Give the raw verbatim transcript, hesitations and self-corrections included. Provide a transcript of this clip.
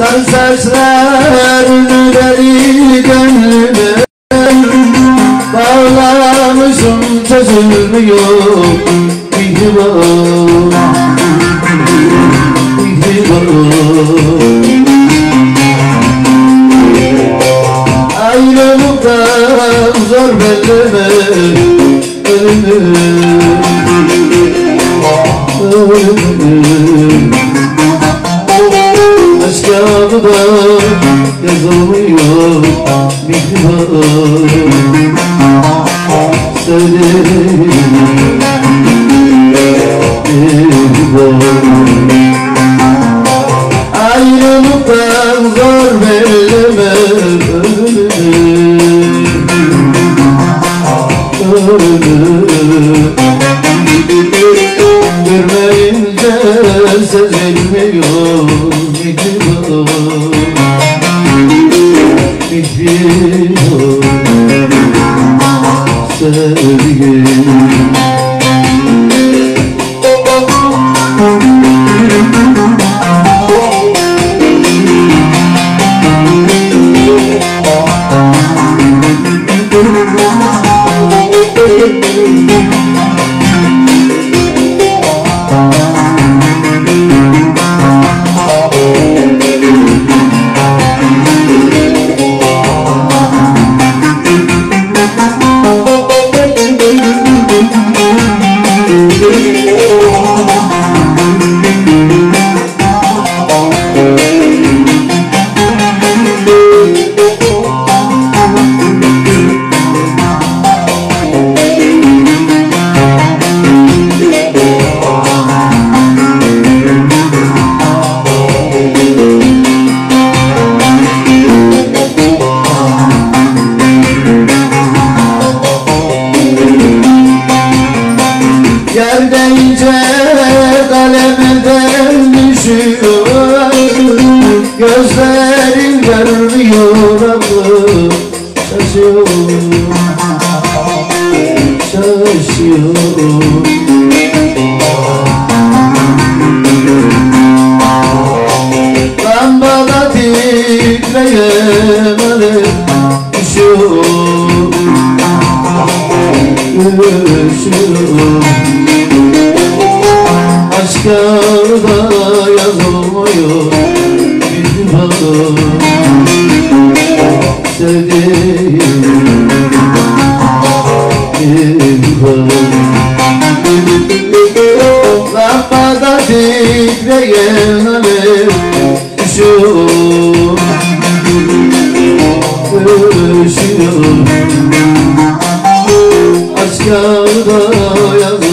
Yar saçlarını deli gönlüme bağlamışım, çözülmüyor mihriban, mihriban. Ayrılıktan zor belleme ölümü, ölümü. Aşk kağıda yazılmıyor mihriban. Söylerim mihriban. Ayrılıktan zor belleme ölümü, ölümü. Görmeyince sezilmiyor mihriban, mihriban. Sevgim yer deyince kalemden düşüyor, gözlerin görmüyor aklım şaşıyor, şaşıyor. Lambada titreyen alev düşüyor, düşüyor. Aşk kağıda yazılmıyor mihriban. Sevdiğim mihriban. Lambada titreyen alev düşüyor, düşüyor. Aşk kağıda yazılmıyor